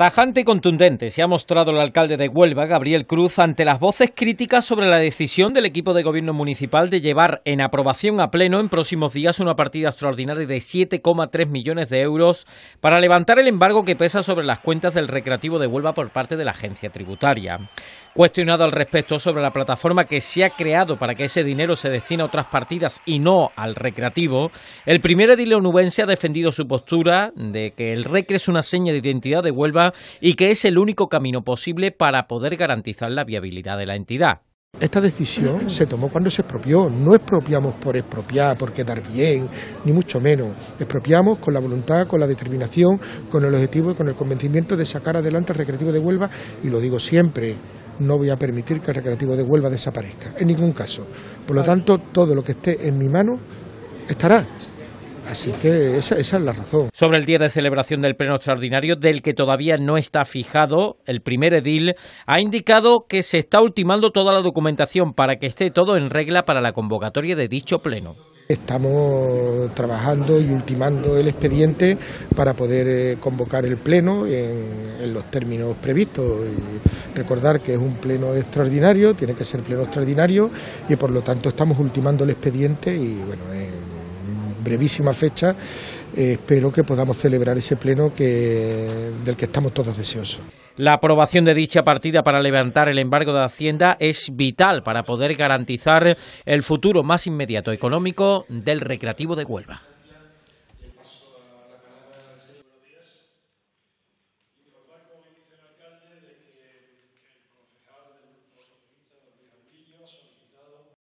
Tajante y contundente se ha mostrado el alcalde de Huelva, Gabriel Cruz, ante las voces críticas sobre la decisión del equipo de gobierno municipal de llevar en aprobación a pleno en próximos días una partida extraordinaria de 7,3 millones de euros para levantar el embargo que pesa sobre las cuentas del Recreativo de Huelva por parte de la agencia tributaria. Cuestionado al respecto sobre la plataforma que se ha creado para que ese dinero se destine a otras partidas y no al Recreativo, el primer edil onubense ha defendido su postura de que el Recre es una seña de identidad de Huelva y que es el único camino posible para poder garantizar la viabilidad de la entidad. Esta decisión se tomó cuando se expropió, no expropiamos por expropiar, por quedar bien, ni mucho menos. Expropiamos con la voluntad, con la determinación, con el objetivo y con el convencimiento de sacar adelante el Recreativo de Huelva, y lo digo siempre, no voy a permitir que el Recreativo de Huelva desaparezca, en ningún caso. Por lo tanto, todo lo que esté en mi mano estará. Así que esa es la razón. Sobre el día de celebración del pleno extraordinario, del que todavía no está fijado, el primer edil ha indicado que se está ultimando toda la documentación para que esté todo en regla para la convocatoria de dicho pleno. Estamos trabajando y ultimando el expediente para poder convocar el pleno en los términos previstos. Y recordar que es un pleno extraordinario, tiene que ser pleno extraordinario y por lo tanto estamos ultimando el expediente y bueno, brevísima fecha, espero que podamos celebrar ese pleno del que estamos todos deseosos. La aprobación de dicha partida para levantar el embargo de Hacienda es vital para poder garantizar el futuro más inmediato económico del Recreativo de Huelva.